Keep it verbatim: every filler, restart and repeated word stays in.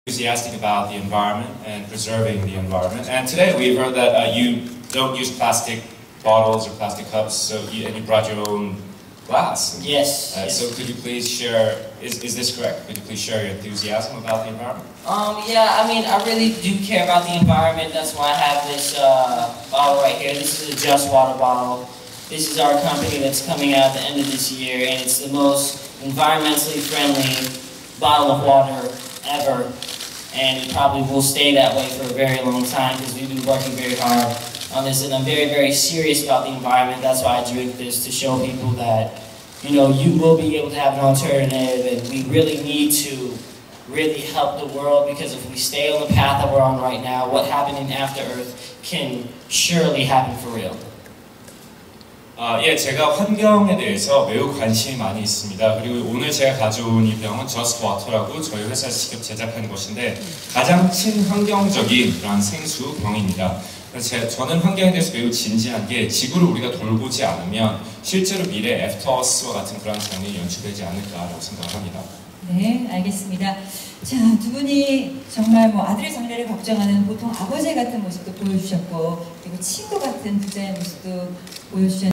Enthusiastic about the environment and preserving the environment. And today we've heard that uh, you don't use plastic bottles or plastic cups, so you, and you brought your own glass. Yes, Uh, yes. So could you please share, is, is this correct? Could you please share your enthusiasm about the environment? Um, yeah, I mean, I really do care about the environment. That's why I have this uh, bottle right here. This is a Just Water bottle. This is our company that's coming out at the end of this year, and it's the most environmentally friendly bottle of water ever. And it probably will stay that way for a very long time because we've been working very hard on this, and I'm very, very serious about the environment. That's why I drink this, to show people that, you know, you will be able to have an alternative, and we really need to really help the world, because if we stay on the path that we're on right now, what happened in After Earth can surely happen for real. 아, 예, 제가 환경에 대해서 매우 관심이 많이 있습니다. 그리고 오늘 제가 가져온 이 병은 Just Water라고 저희 회사에서 직접 제작한 것인데 가장 친환경적인 그런 생수 병입니다. 그래서 제, 저는 환경에 대해서 매우 진지한 게, 지구를 우리가 돌보지 않으면 실제로 미래 After Us와 같은 그런 장면이 연출되지 않을까라고 생각을 합니다. 네, 알겠습니다. 자, 두 분이 정말 뭐 아들의 장래를 걱정하는 보통 아버지 같은 모습도 보여주셨고, 그리고 친구 같은 부자의 모습도 보여주셨는데,